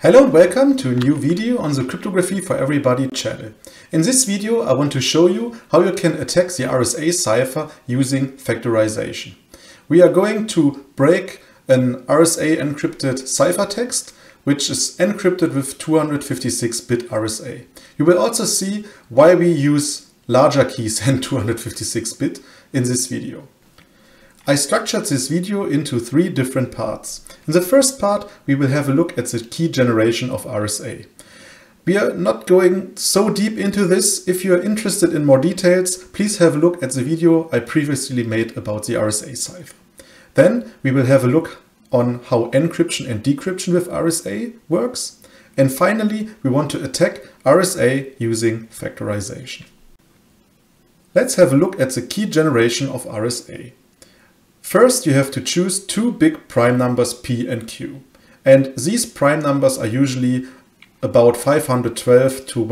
Hello and welcome to a new video on the Cryptography for Everybody channel. In this video I want to show you how you can attack the RSA cipher using factorization. We are going to break an RSA encrypted ciphertext which is encrypted with 256-bit RSA. You will also see why we use larger keys than 256-bit in this video. I structured this video into three different parts. In the first part, we will have a look at the key generation of RSA. We are not going so deep into this. If you are interested in more details, please have a look at the video I previously made about the RSA cipher. Then we will have a look on how encryption and decryption with RSA works. And finally, we want to attack RSA using factorization. Let's have a look at the key generation of RSA. First, you have to choose two big prime numbers P and Q. And these prime numbers are usually about 512 to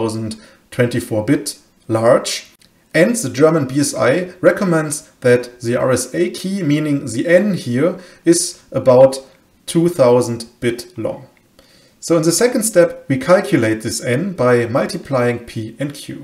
1024 bit large. And the German BSI recommends that the RSA key, meaning the N here, is about 2000 bit long. So in the second step, we calculate this N by multiplying P and Q.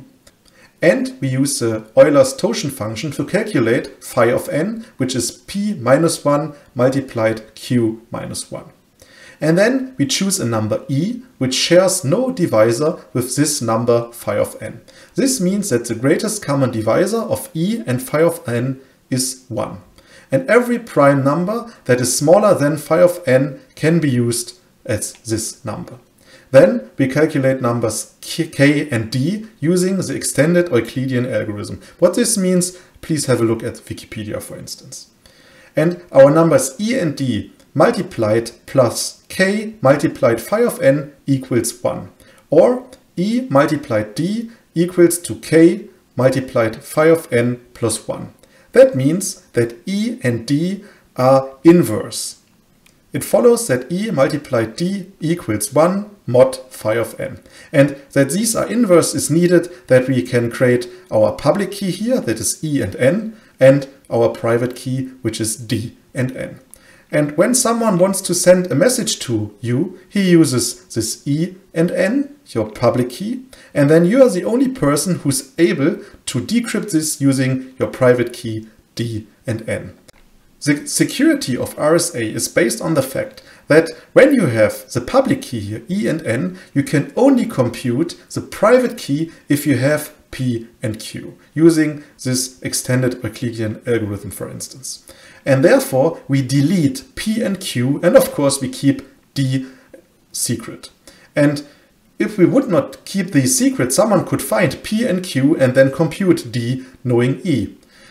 And we use the Euler's totient function to calculate phi of n, which is p minus 1 multiplied q minus 1. And then we choose a number e, which shares no divisor with this number phi of n. This means that the greatest common divisor of e and phi of n is 1. And every prime number that is smaller than phi of n can be used as this number. Then we calculate numbers k and d using the extended Euclidean algorithm. What this means, please have a look at Wikipedia, for instance. And our numbers e and d multiplied plus k multiplied phi of n equals 1. Or e multiplied d equals to k multiplied phi of n plus 1. That means that e and d are inverse. It follows that e multiplied d equals 1 mod phi of n. And that these are inverse is needed that we can create our public key here, that is e and n, and our private key, which is d and n. And when someone wants to send a message to you, he uses this e and n, your public key, and then you are the only person who's able to decrypt this using your private key d and n. The security of RSA is based on the fact that when you have the public key here, E and N, you can only compute the private key if you have P and Q, using this extended Euclidean algorithm, for instance. And therefore, we delete P and Q, and of course, we keep D secret. And if we would not keep these secret, someone could find P and Q and then compute D knowing E.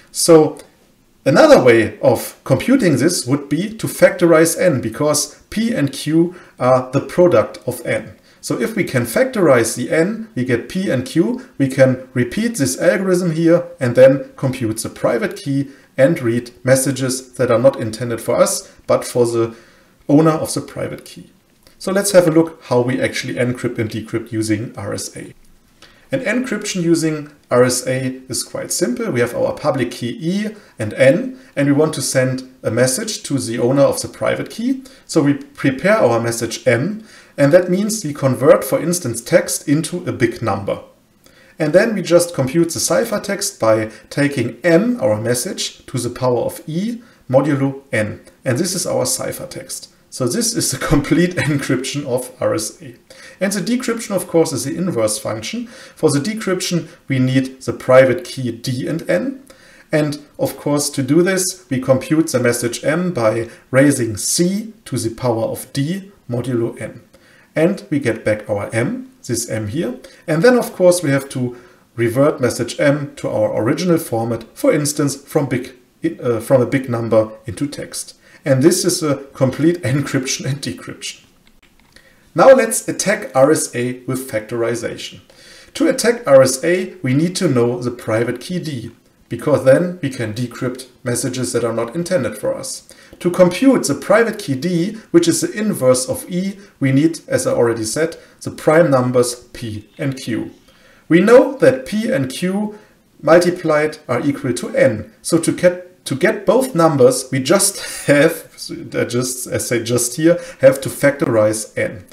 So another way of computing this would be to factorize n, because p and q are the product of n. So if we can factorize the n, we get p and q, we can repeat this algorithm here and then compute the private key and read messages that are not intended for us, but for the owner of the private key. So let's have a look how we actually encrypt and decrypt using RSA. And encryption using RSA is quite simple. We have our public key E and N, and we want to send a message to the owner of the private key. So we prepare our message M, and that means we convert, for instance, text into a big number. And then we just compute the ciphertext by taking M, our message, to the power of E modulo N. And this is our ciphertext. So this is the complete encryption of RSA. And the decryption, of course, is the inverse function. For the decryption, we need the private key D and N. And of course, to do this, we compute the message M by raising C to the power of D modulo N. And we get back our M, this M here. And then, of course, we have to revert message M to our original format, for instance, from a big number into text. And this is a complete encryption and decryption. Now let's attack RSA with factorization. To attack RSA, we need to know the private key D, because then we can decrypt messages that are not intended for us. To compute the private key D, which is the inverse of E, we need, as I already said, the prime numbers P and Q. We know that P and Q multiplied are equal to N. So to get both numbers, we just have, as I just here, have to factorize N.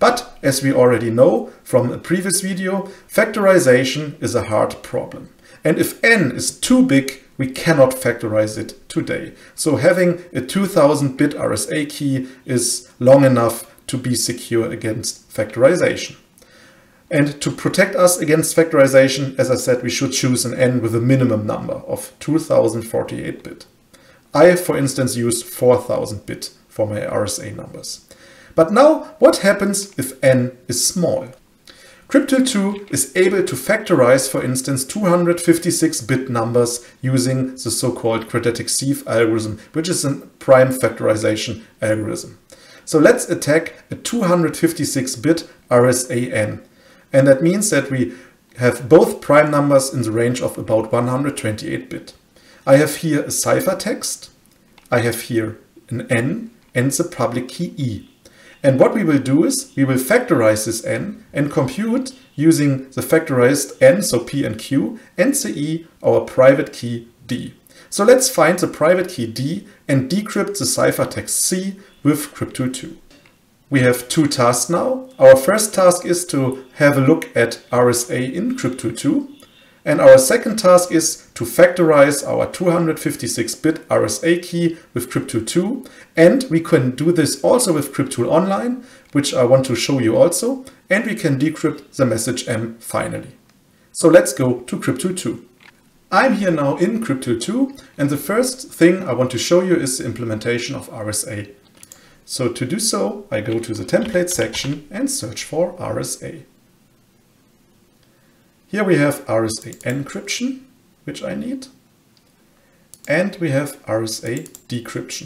But as we already know from a previous video, factorization is a hard problem. And if n is too big, we cannot factorize it today. So having a 2000-bit RSA key is long enough to be secure against factorization. And to protect us against factorization, as I said, we should choose an n with a minimum number of 2048-bit. I, for instance, use 4000-bit for my RSA numbers. But now, what happens if n is small? CrypTool 2 is able to factorize, for instance, 256-bit numbers using the so-called Quadratic Sieve algorithm, which is a prime factorization algorithm. So let's attack a 256-bit RSA n. And that means that we have both prime numbers in the range of about 128-bit. I have here a ciphertext, I have here an n, and the public key e. And what we will do is we will factorize this n and compute using the factorized n, so p and q, and the e, our private key d. So let's find the private key d and decrypt the ciphertext c with CrypTool 2. We have two tasks now. Our first task is to have a look at RSA in CrypTool 2. And our second task is to factorize our 256-bit RSA key with CrypTool 2. And we can do this also with CrypTool Online, which I want to show you also. And we can decrypt the message M finally. So let's go to CrypTool 2. I'm here now in CrypTool 2. And the first thing I want to show you is the implementation of RSA. So to do so, I go to the template section and search for RSA. Here we have RSA encryption, which I need, and we have RSA decryption.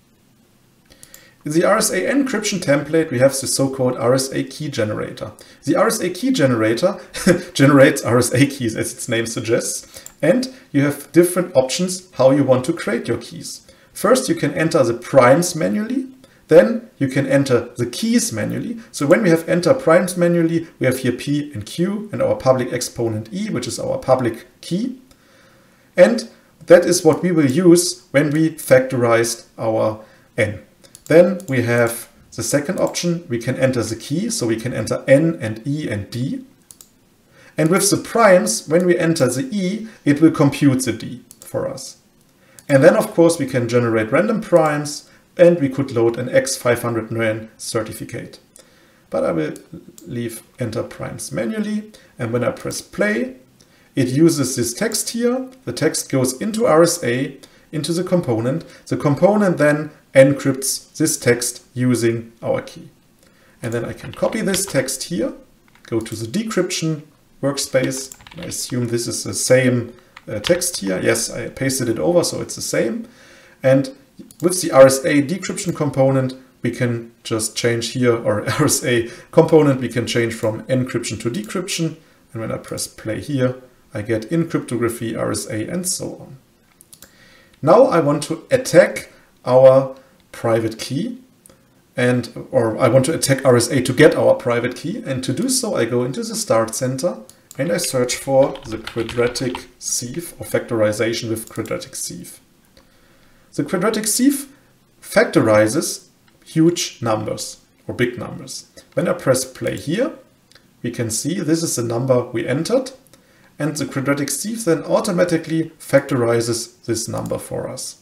In the RSA encryption template, we have the so-called RSA key generator. The RSA key generator generates RSA keys, as its name suggests, and you have different options how you want to create your keys. First, you can enter the primes manually. Then you can enter the keys manually. So when we have enter primes manually, we have here P and Q and our public exponent E, which is our public key. And that is what we will use when we factorized our N. Then we have the second option. We can enter the key. So we can enter N and E and D. And with the primes, when we enter the E, it will compute the D for us. And then, of course, we can generate random primes. And we could load an X509 certificate. But I will leave enter primes manually. And when I press play, it uses this text here. The text goes into RSA, into the component. The component then encrypts this text using our key. And then I can copy this text here, go to the decryption workspace. I assume this is the same text here. Yes, I pasted it over, so it's the same. And with the RSA decryption component, we can just change here, or RSA component, we can change from encryption to decryption. And when I press play here, I get in cryptography, RSA, and so on. Now I want to attack our private key, or I want to attack RSA to get our private key. And to do so, I go into the Start Center and I search for the Quadratic Sieve, or factorization with Quadratic Sieve. The Quadratic Sieve factorizes huge numbers or big numbers. When I press play here, we can see this is the number we entered, and the Quadratic Sieve then automatically factorizes this number for us.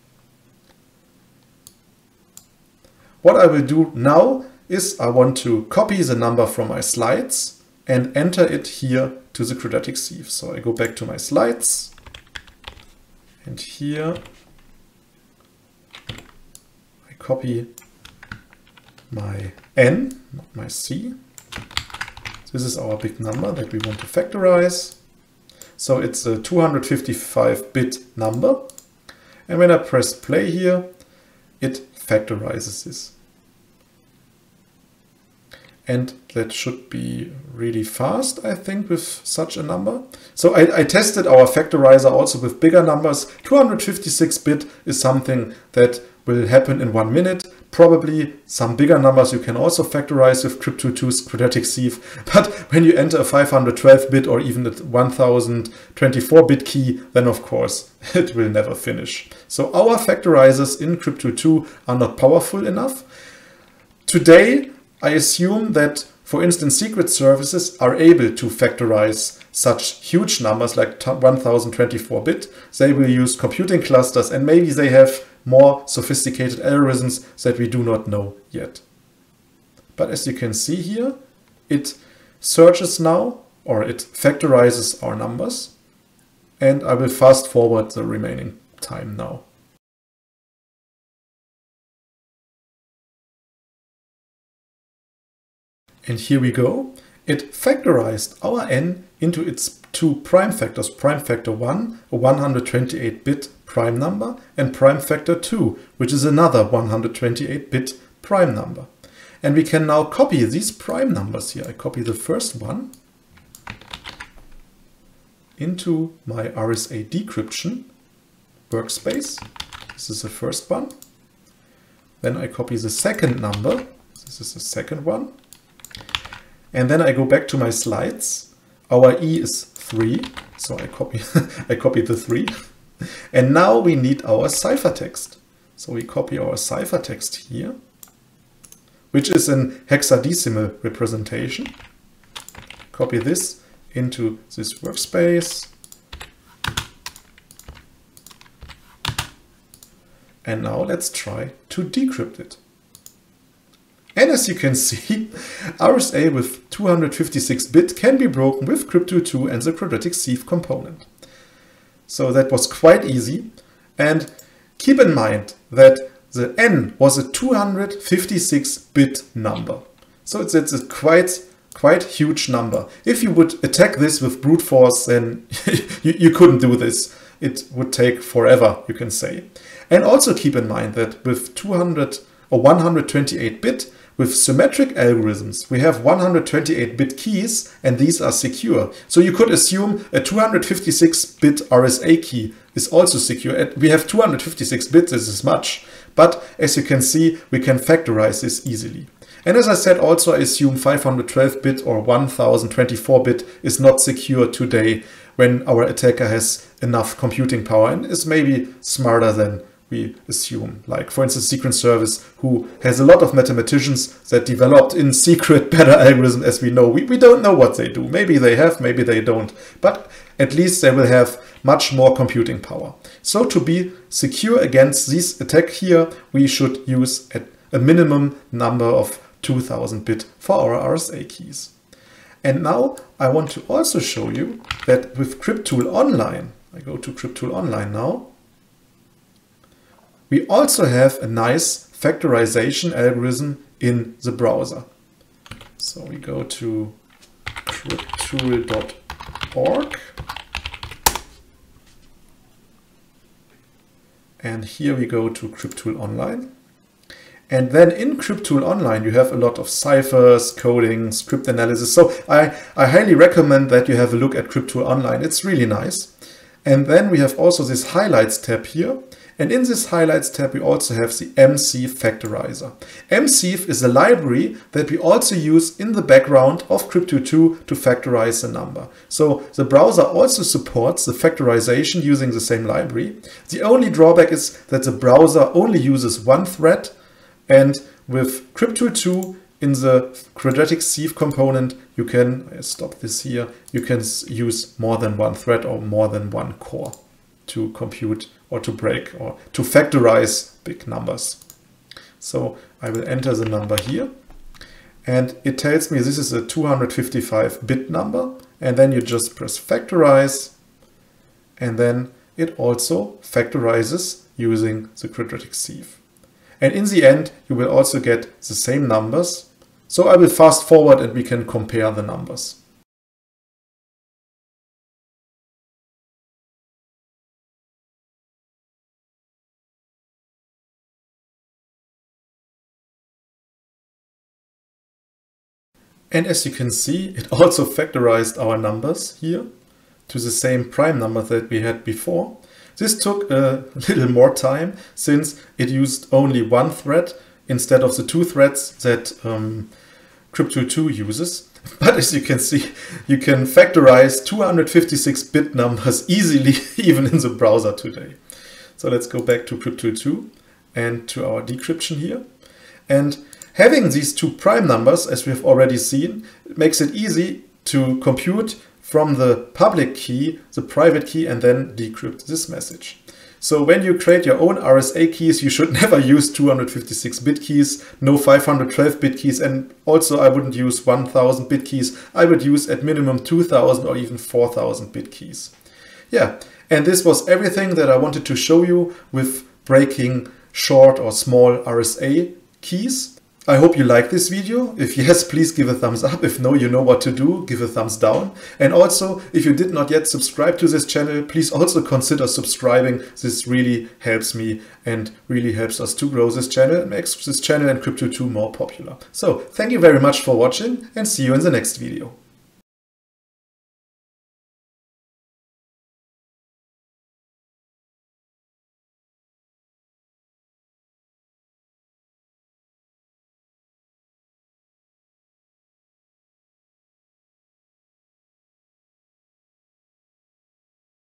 What I will do now is I want to copy the number from my slides and enter it here to the Quadratic Sieve. So I go back to my slides, and here copy my N, not my C. This is our big number that we want to factorize. So it's a 255-bit number. And when I press play here, it factorizes this. And that should be really fast, I think, with such a number. So I tested our factorizer also with bigger numbers. 256-bit is something that will happen in 1 minute. Probably some bigger numbers you can also factorize with CrypTool 2's Quadratic Sieve. But when you enter a 512-bit or even a 1024-bit key, then of course it will never finish. So our factorizers in CrypTool 2 are not powerful enough. Today, I assume that, for instance, secret services are able to factorize such huge numbers like 1024-bit. They will use computing clusters, and maybe they have more sophisticated algorithms that we do not know yet. But as you can see here, it searches now, or it factorizes our numbers. And I will fast forward the remaining time now. And here we go. It factorized our n into its two prime factors, prime factor 1, a 128-bit prime number, and prime factor 2, which is another 128-bit prime number. And we can now copy these prime numbers here. I copy the first one into my RSA decryption workspace. This is the first one. Then I copy the second number. This is the second one. And then I go back to my slides. Our E is 3, so I copy I copy the 3. And now we need our ciphertext. So we copy our ciphertext here, which is an hexadecimal representation. Copy this into this workspace. And now let's try to decrypt it. And as you can see, RSA with 256-bit can be broken with CrypTool and the Quadratic Sieve component. So that was quite easy. And keep in mind that the n was a 256-bit number. So it's a quite huge number. If you would attack this with brute force, then you couldn't do this. It would take forever, you can say. And also keep in mind that with 200 or 128-bit, with symmetric algorithms, we have 128-bit keys, and these are secure. So you could assume a 256-bit RSA key is also secure. We have 256 bits, this is much. But as you can see, we can factorize this easily. And as I said, also I assume 512-bit or 1024-bit is not secure today when our attacker has enough computing power and is maybe smarter than we assume. Like, for instance, Secret Service, who has a lot of mathematicians that developed in secret better algorithms, as we know. We don't know what they do. Maybe they have, maybe they don't. But at least they will have much more computing power. So to be secure against this attack here, we should use a minimum number of 2000-bit for our RSA keys. And now I want to also show you that with CrypTool Online, I go to CrypTool Online now, we also have a nice factorization algorithm in the browser. So we go to cryptool.org. And here we go to CrypTool Online. And then in CrypTool Online, you have a lot of ciphers, coding, script analysis. So I highly recommend that you have a look at CrypTool Online. It's really nice. And then we have also this highlights tab here. And in this highlights tab, we also have the MSieve factorizer. MSieve is a library that we also use in the background of CrypTool to factorize a number. So the browser also supports the factorization using the same library. The only drawback is that the browser only uses one thread, and with CrypTool in the Quadratic Sieve component, you can, stop this here, you can use more than one thread or more than one core to compute or to break or to factorize big numbers. So I will enter the number here, and it tells me this is a 255-bit number, and then you just press factorize, and then it also factorizes using the Quadratic Sieve. And in the end, you will also get the same numbers. So I will fast forward and we can compare the numbers. And as you can see, it also factorized our numbers here to the same prime number that we had before. This took a little more time since it used only one thread instead of the two threads that CrypTool uses. But as you can see, you can factorize 256-bit numbers easily, even in the browser today. So let's go back to CrypTool and to our decryption here. And Having these two prime numbers, as we have already seen, makes it easy to compute from the public key, the private key, and then decrypt this message. So when you create your own RSA keys, you should never use 256-bit keys, no 512-bit keys, and also I wouldn't use 1000-bit keys. I would use at minimum 2000 or even 4000-bit keys. Yeah, and this was everything that I wanted to show you with breaking short or small RSA keys. I hope you liked this video. If yes, please give a thumbs up. If no, you know what to do. Give a thumbs down. And also, if you did not yet subscribe to this channel, please also consider subscribing. This really helps me and really helps us to grow this channel and makes this channel and Crypto2 more popular. So, thank you very much for watching and see you in the next video.